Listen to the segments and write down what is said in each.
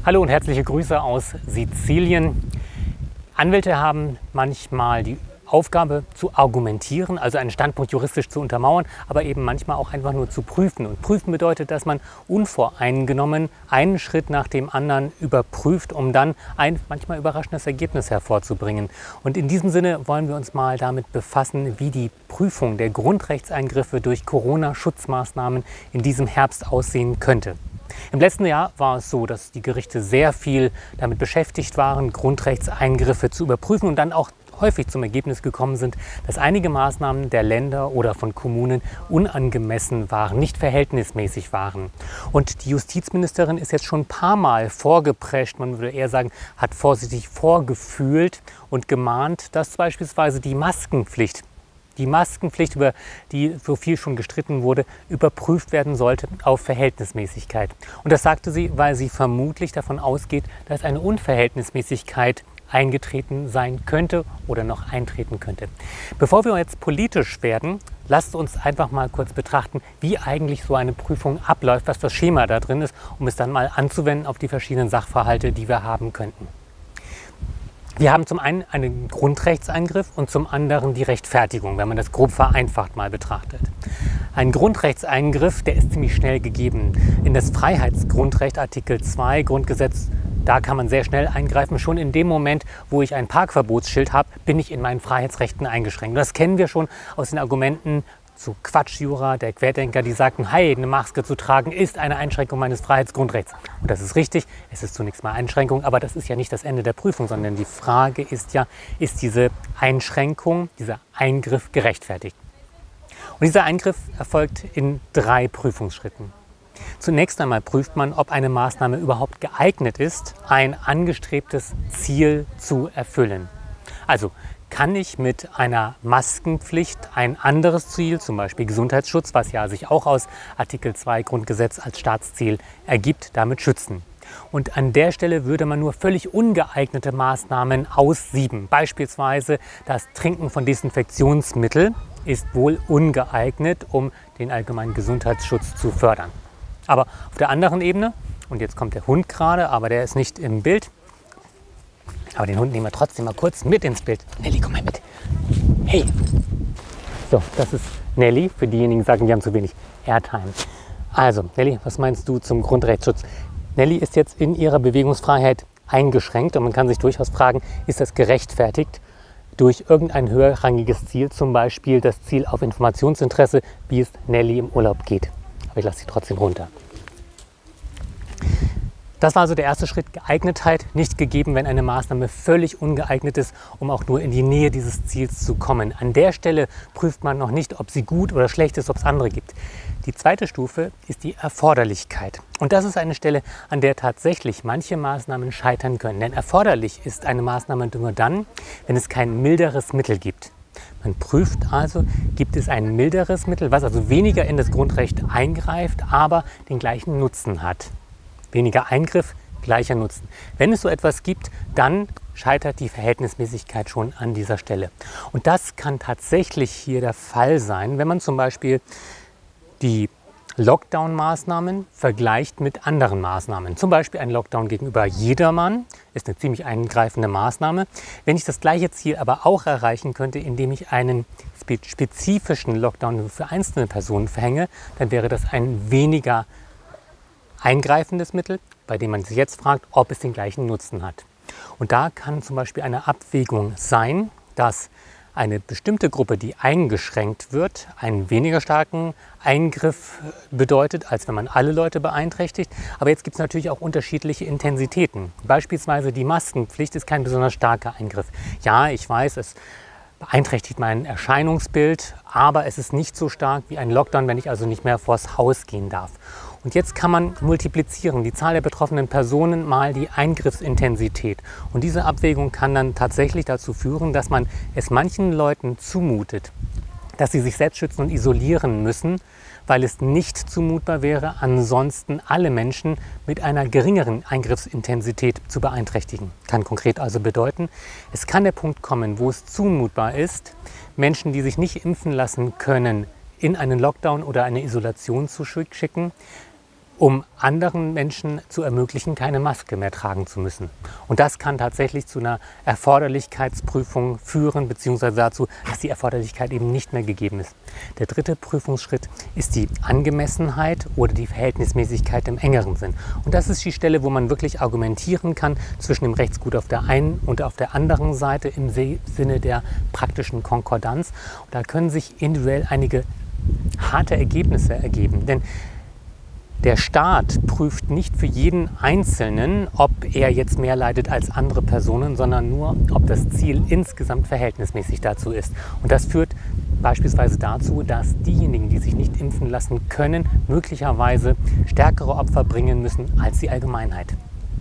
Hallo und herzliche Grüße aus Sizilien. Anwälte haben manchmal die Aufgabe zu argumentieren, also einen Standpunkt juristisch zu untermauern, aber eben manchmal auch einfach nur zu prüfen. Und prüfen bedeutet, dass man unvoreingenommen einen Schritt nach dem anderen überprüft, um dann ein manchmal überraschendes Ergebnis hervorzubringen. Und in diesem Sinne wollen wir uns mal damit befassen, wie die Prüfung der Grundrechtseingriffe durch Corona-Schutzmaßnahmen in diesem Herbst aussehen könnte. Im letzten Jahr war es so, dass die Gerichte sehr viel damit beschäftigt waren, Grundrechtseingriffe zu überprüfen und dann auch häufig zum Ergebnis gekommen sind, dass einige Maßnahmen der Länder oder von Kommunen unangemessen waren, nicht verhältnismäßig waren. Und die Justizministerin ist jetzt schon ein paar Mal vorgeprescht, man würde eher sagen, hat vorsichtig vorgefühlt und gemahnt, dass beispielsweise die Maskenpflicht, über die so viel schon gestritten wurde, überprüft werden sollte auf Verhältnismäßigkeit. Und das sagte sie, weil sie vermutlich davon ausgeht, dass eine Unverhältnismäßigkeit eingetreten sein könnte oder noch eintreten könnte. Bevor wir jetzt politisch werden, lasst uns einfach mal kurz betrachten, wie eigentlich so eine Prüfung abläuft, was das Schema da drin ist, um es dann mal anzuwenden auf die verschiedenen Sachverhalte, die wir haben könnten. Wir haben zum einen einen Grundrechtseingriff und zum anderen die Rechtfertigung, wenn man das grob vereinfacht mal betrachtet. Ein Grundrechtseingriff, der ist ziemlich schnell gegeben. In das Freiheitsgrundrecht Artikel 2 Grundgesetz, da kann man sehr schnell eingreifen. Schon in dem Moment, wo ich ein Parkverbotsschild habe, bin ich in meinen Freiheitsrechten eingeschränkt. Das kennen wir schon aus den Argumenten zu Quatschjura der Querdenker, die sagten, hey, eine Maske zu tragen ist eine Einschränkung meines Freiheitsgrundrechts. Und das ist richtig, es ist zunächst mal Einschränkung, aber das ist ja nicht das Ende der Prüfung, sondern die Frage ist ja, ist diese Einschränkung, dieser Eingriff gerechtfertigt? Und dieser Eingriff erfolgt in 3 Prüfungsschritten. Zunächst einmal prüft man, ob eine Maßnahme überhaupt geeignet ist, ein angestrebtes Ziel zu erfüllen. Also kann ich mit einer Maskenpflicht ein anderes Ziel, zum Beispiel Gesundheitsschutz, was ja sich auch aus Artikel 2 Grundgesetz als Staatsziel ergibt, damit schützen. Und an der Stelle würde man nur völlig ungeeignete Maßnahmen aussieben. Beispielsweise das Trinken von Desinfektionsmittel ist wohl ungeeignet, um den allgemeinen Gesundheitsschutz zu fördern. Aber auf der anderen Ebene, und jetzt kommt der Hund gerade, aber der ist nicht im Bild, aber den Hund nehmen wir trotzdem mal kurz mit ins Bild. Nelly, komm mal mit. Hey! So, das ist Nelly, für diejenigen, die sagen, wir haben zu wenig Airtime. Also, Nelly, was meinst du zum Grundrechtsschutz? Nelly ist jetzt in ihrer Bewegungsfreiheit eingeschränkt und man kann sich durchaus fragen, ist das gerechtfertigt durch irgendein höherrangiges Ziel, zum Beispiel das Ziel auf Informationsinteresse, wie es Nelly im Urlaub geht. Aber ich lasse sie trotzdem runter. Das war also der erste Schritt, Geeignetheit, nicht gegeben, wenn eine Maßnahme völlig ungeeignet ist, um auch nur in die Nähe dieses Ziels zu kommen. An der Stelle prüft man noch nicht, ob sie gut oder schlecht ist, ob es andere gibt. Die zweite Stufe ist die Erforderlichkeit. Und das ist eine Stelle, an der tatsächlich manche Maßnahmen scheitern können. Denn erforderlich ist eine Maßnahme nur dann, wenn es kein milderes Mittel gibt. Man prüft also, gibt es ein milderes Mittel, was also weniger in das Grundrecht eingreift, aber den gleichen Nutzen hat. Weniger Eingriff, gleicher Nutzen. Wenn es so etwas gibt, dann scheitert die Verhältnismäßigkeit schon an dieser Stelle. Und das kann tatsächlich hier der Fall sein, wenn man zum Beispiel die Lockdown-Maßnahmen vergleicht mit anderen Maßnahmen. Zum Beispiel ein Lockdown gegenüber jedermann ist eine ziemlich eingreifende Maßnahme. Wenn ich das gleiche Ziel aber auch erreichen könnte, indem ich einen spezifischen Lockdown für einzelne Personen verhänge, dann wäre das ein weniger eingreifendes Mittel, bei dem man sich jetzt fragt, ob es den gleichen Nutzen hat. Und da kann zum Beispiel eine Abwägung sein, dass eine bestimmte Gruppe, die eingeschränkt wird, einen weniger starken Eingriff bedeutet, als wenn man alle Leute beeinträchtigt. Aber jetzt gibt es natürlich auch unterschiedliche Intensitäten. Beispielsweise die Maskenpflicht ist kein besonders starker Eingriff. Ja, ich weiß, es beeinträchtigt mein Erscheinungsbild, aber es ist nicht so stark wie ein Lockdown, wenn ich also nicht mehr vors Haus gehen darf. Und jetzt kann man multiplizieren, die Zahl der betroffenen Personen mal die Eingriffsintensität. Und diese Abwägung kann dann tatsächlich dazu führen, dass man es manchen Leuten zumutet, dass sie sich selbst schützen und isolieren müssen, weil es nicht zumutbar wäre, ansonsten alle Menschen mit einer geringeren Eingriffsintensität zu beeinträchtigen. Kann konkret also bedeuten, es kann der Punkt kommen, wo es zumutbar ist, Menschen, die sich nicht impfen lassen können, in einen Lockdown oder eine Isolation zu schicken, um anderen Menschen zu ermöglichen, keine Maske mehr tragen zu müssen. Und das kann tatsächlich zu einer Erforderlichkeitsprüfung führen, beziehungsweise dazu, dass die Erforderlichkeit eben nicht mehr gegeben ist. Der dritte Prüfungsschritt ist die Angemessenheit oder die Verhältnismäßigkeit im engeren Sinn. Und das ist die Stelle, wo man wirklich argumentieren kann zwischen dem Rechtsgut auf der einen und auf der anderen Seite im Sinne der praktischen Konkordanz. Und da können sich individuell einige harte Ergebnisse ergeben. Denn der Staat prüft nicht für jeden Einzelnen, ob er jetzt mehr leidet als andere Personen, sondern nur, ob das Ziel insgesamt verhältnismäßig dazu ist. Und das führt beispielsweise dazu, dass diejenigen, die sich nicht impfen lassen können, möglicherweise stärkere Opfer bringen müssen als die Allgemeinheit.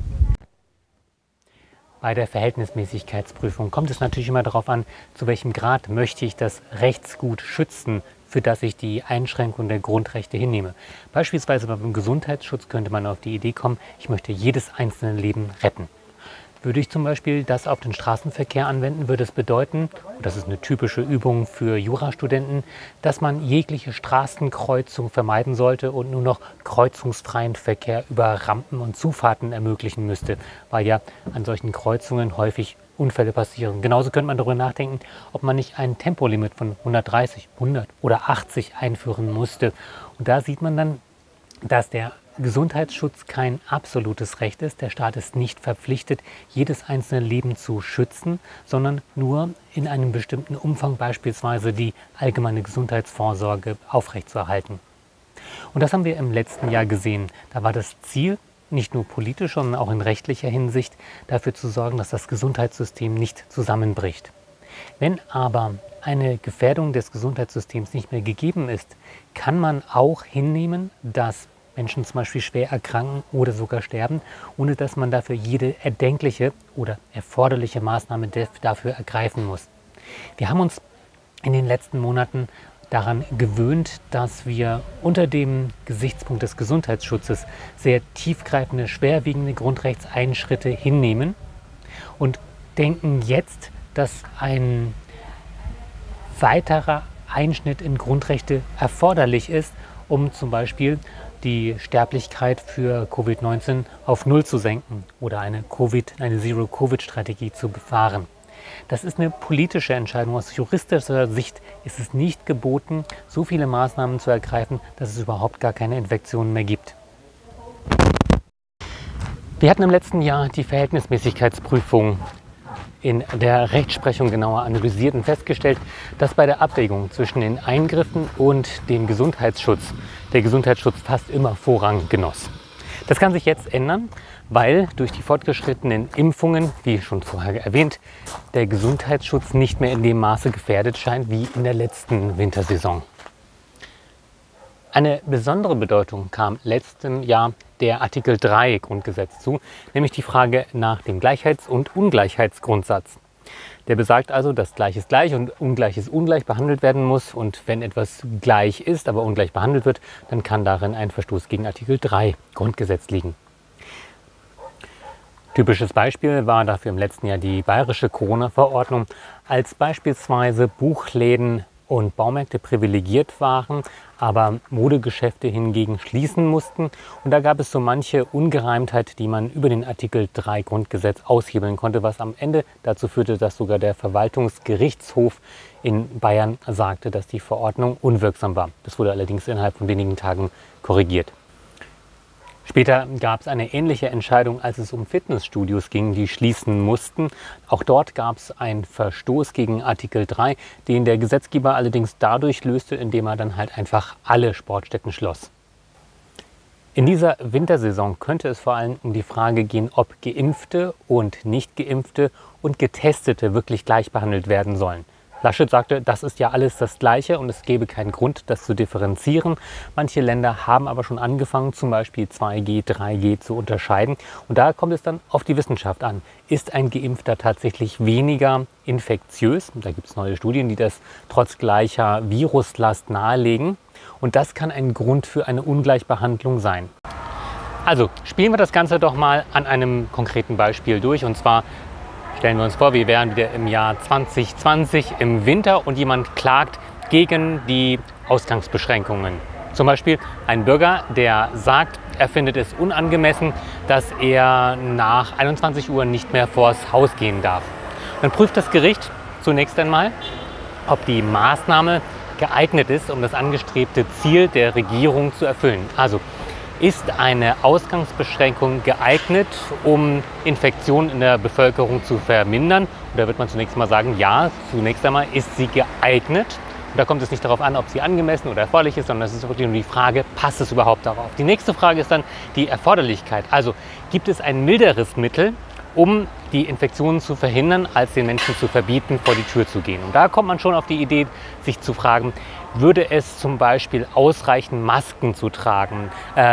Bei der Verhältnismäßigkeitsprüfung kommt es natürlich immer darauf an, zu welchem Grad möchte ich das Rechtsgut schützen, für das ich die Einschränkung der Grundrechte hinnehme. Beispielsweise beim Gesundheitsschutz könnte man auf die Idee kommen, ich möchte jedes einzelne Leben retten. Würde ich zum Beispiel das auf den Straßenverkehr anwenden, würde es bedeuten, und das ist eine typische Übung für Jurastudenten, dass man jegliche Straßenkreuzung vermeiden sollte und nur noch kreuzungsfreien Verkehr über Rampen und Zufahrten ermöglichen müsste, weil ja an solchen Kreuzungen häufig Unfälle passieren. Genauso könnte man darüber nachdenken, ob man nicht ein Tempolimit von 130, 100 oder 80 einführen musste. Und da sieht man dann, dass der Gesundheitsschutz kein absolutes Recht ist. Der Staat ist nicht verpflichtet, jedes einzelne Leben zu schützen, sondern nur in einem bestimmten Umfang beispielsweise die allgemeine Gesundheitsvorsorge aufrechtzuerhalten. Und das haben wir im letzten Jahr gesehen. Da war das Ziel, nicht nur politisch, sondern auch in rechtlicher Hinsicht, dafür zu sorgen, dass das Gesundheitssystem nicht zusammenbricht. Wenn aber eine Gefährdung des Gesundheitssystems nicht mehr gegeben ist, kann man auch hinnehmen, dass Menschen zum Beispiel schwer erkranken oder sogar sterben, ohne dass man dafür jede erdenkliche oder erforderliche Maßnahme dafür ergreifen muss. Wir haben uns in den letzten Monaten daran gewöhnt, dass wir unter dem Gesichtspunkt des Gesundheitsschutzes sehr tiefgreifende, schwerwiegende Grundrechtseinschritte hinnehmen und denken jetzt, dass ein weiterer Einschnitt in Grundrechte erforderlich ist, um zum Beispiel die Sterblichkeit für Covid-19 auf Null zu senken oder eine Zero-Covid-Strategie zu befahren. Das ist eine politische Entscheidung. Aus juristischer Sicht ist es nicht geboten, so viele Maßnahmen zu ergreifen, dass es überhaupt gar keine Infektionen mehr gibt. Wir hatten im letzten Jahr die Verhältnismäßigkeitsprüfung in der Rechtsprechung genauer analysiert und festgestellt, dass bei der Abwägung zwischen den Eingriffen und dem Gesundheitsschutz der Gesundheitsschutz fast immer Vorrang genoss. Das kann sich jetzt ändern, weil durch die fortgeschrittenen Impfungen, wie schon vorher erwähnt, der Gesundheitsschutz nicht mehr in dem Maße gefährdet scheint wie in der letzten Wintersaison. Eine besondere Bedeutung kam letztem Jahr der Artikel 3 Grundgesetz zu, nämlich die Frage nach dem Gleichheits- und Ungleichheitsgrundsatz. Der besagt also, dass Gleiches gleich und Ungleiches ungleich behandelt werden muss. Und wenn etwas gleich ist, aber ungleich behandelt wird, dann kann darin ein Verstoß gegen Artikel 3 Grundgesetz liegen. Typisches Beispiel war dafür im letzten Jahr die bayerische Corona-Verordnung, als beispielsweise Buchläden und Baumärkte privilegiert waren, aber Modegeschäfte hingegen schließen mussten. Und da gab es so manche Ungereimtheit, die man über den Artikel 3 Grundgesetz aushebeln konnte, was am Ende dazu führte, dass sogar der Verwaltungsgerichtshof in Bayern sagte, dass die Verordnung unwirksam war. Das wurde allerdings innerhalb von wenigen Tagen korrigiert. Später gab es eine ähnliche Entscheidung, als es um Fitnessstudios ging, die schließen mussten. Auch dort gab es einen Verstoß gegen Artikel 3, den der Gesetzgeber allerdings dadurch löste, indem er dann halt einfach alle Sportstätten schloss. In dieser Wintersaison könnte es vor allem um die Frage gehen, ob Geimpfte und Nicht-Geimpfte und Getestete wirklich gleich behandelt werden sollen. Laschet sagte, das ist ja alles das Gleiche und es gäbe keinen Grund, das zu differenzieren. Manche Länder haben aber schon angefangen, zum Beispiel 2G, 3G zu unterscheiden. Und da kommt es dann auf die Wissenschaft an. Ist ein Geimpfter tatsächlich weniger infektiös? Da gibt es neue Studien, die das trotz gleicher Viruslast nahelegen. Und das kann ein Grund für eine Ungleichbehandlung sein. Also spielen wir das Ganze doch mal an einem konkreten Beispiel durch. Und zwar stellen wir uns vor, wir wären wieder im Jahr 2020 im Winter und jemand klagt gegen die Ausgangsbeschränkungen. Zum Beispiel ein Bürger, der sagt, er findet es unangemessen, dass er nach 21 Uhr nicht mehr vors Haus gehen darf. Dann prüft das Gericht zunächst einmal, ob die Maßnahme geeignet ist, um das angestrebte Ziel der Regierung zu erfüllen. Also ist eine Ausgangsbeschränkung geeignet, um Infektionen in der Bevölkerung zu vermindern? Und da wird man zunächst mal sagen, ja, zunächst einmal ist sie geeignet. Und da kommt es nicht darauf an, ob sie angemessen oder erforderlich ist, sondern es ist wirklich nur die Frage, passt es überhaupt darauf? Die nächste Frage ist dann die Erforderlichkeit. Also gibt es ein milderes Mittel, um die Infektionen zu verhindern, als den Menschen zu verbieten, vor die Tür zu gehen? Und da kommt man schon auf die Idee, sich zu fragen, würde es zum Beispiel ausreichen, Masken zu tragen?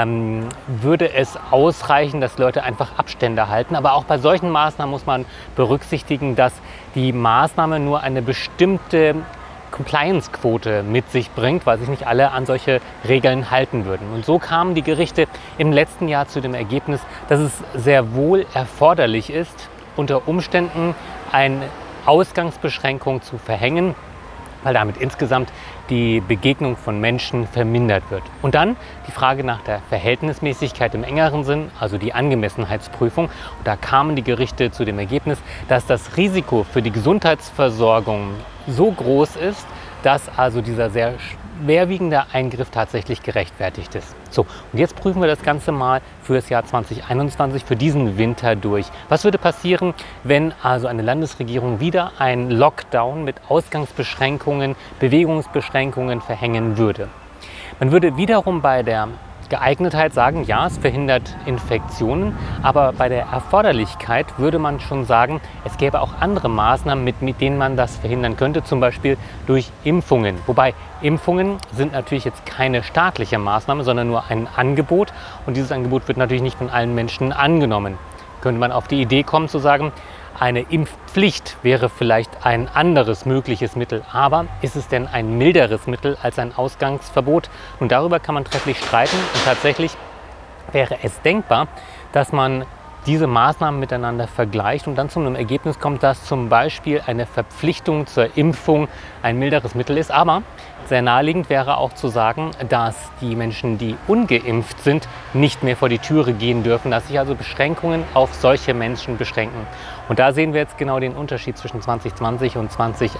Würde es ausreichen, dass Leute einfach Abstände halten? Aber auch bei solchen Maßnahmen muss man berücksichtigen, dass die Maßnahme nur eine bestimmte Compliance-Quote mit sich bringt, weil sich nicht alle an solche Regeln halten würden. Und so kamen die Gerichte im letzten Jahr zu dem Ergebnis, dass es sehr wohl erforderlich ist, unter Umständen eine Ausgangsbeschränkung zu verhängen, weil damit insgesamt die Begegnung von Menschen vermindert wird. Und dann die Frage nach der Verhältnismäßigkeit im engeren Sinn, also die Angemessenheitsprüfung. Und da kamen die Gerichte zu dem Ergebnis, dass das Risiko für die Gesundheitsversorgung so groß ist, dass also dieser sehr schwerwiegende Eingriff tatsächlich gerechtfertigt ist. So, und jetzt prüfen wir das Ganze mal für das Jahr 2021, für diesen Winter durch. Was würde passieren, wenn also eine Landesregierung wieder einen Lockdown mit Ausgangsbeschränkungen, Bewegungsbeschränkungen verhängen würde? Man würde wiederum bei der Geeignetheit sagen, ja, es verhindert Infektionen, aber bei der Erforderlichkeit würde man schon sagen, es gäbe auch andere Maßnahmen, mit denen man das verhindern könnte, zum Beispiel durch Impfungen. Wobei Impfungen sind natürlich jetzt keine staatliche Maßnahme, sondern nur ein Angebot, und dieses Angebot wird natürlich nicht von allen Menschen angenommen. Könnte man auf die Idee kommen zu sagen, eine Impfpflicht wäre vielleicht ein anderes mögliches Mittel, aber ist es denn ein milderes Mittel als ein Ausgangsverbot? Und darüber kann man trefflich streiten, und tatsächlich wäre es denkbar, dass man diese Maßnahmen miteinander vergleicht und dann zu einem Ergebnis kommt, dass zum Beispiel eine Verpflichtung zur Impfung ein milderes Mittel ist. Aber sehr naheliegend wäre auch zu sagen, dass die Menschen, die ungeimpft sind, nicht mehr vor die Türe gehen dürfen, dass sich also Beschränkungen auf solche Menschen beschränken. Und da sehen wir jetzt genau den Unterschied zwischen 2020 und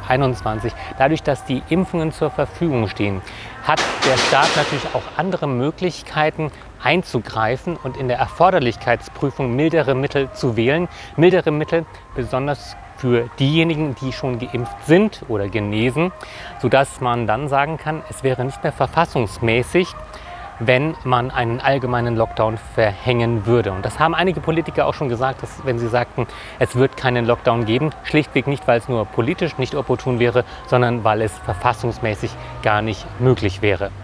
2021. Dadurch, dass die Impfungen zur Verfügung stehen, hat der Staat natürlich auch andere Möglichkeiten einzugreifen und in der Erforderlichkeitsprüfung mildere Mittel zu wählen. Mildere Mittel besonders für diejenigen, die schon geimpft sind oder genesen, sodass man dann sagen kann, es wäre nicht mehr verfassungsmäßig, wenn man einen allgemeinen Lockdown verhängen würde. Und das haben einige Politiker auch schon gesagt, dass, wenn sie sagten, es wird keinen Lockdown geben, schlichtweg nicht, weil es nur politisch nicht opportun wäre, sondern weil es verfassungsmäßig gar nicht möglich wäre.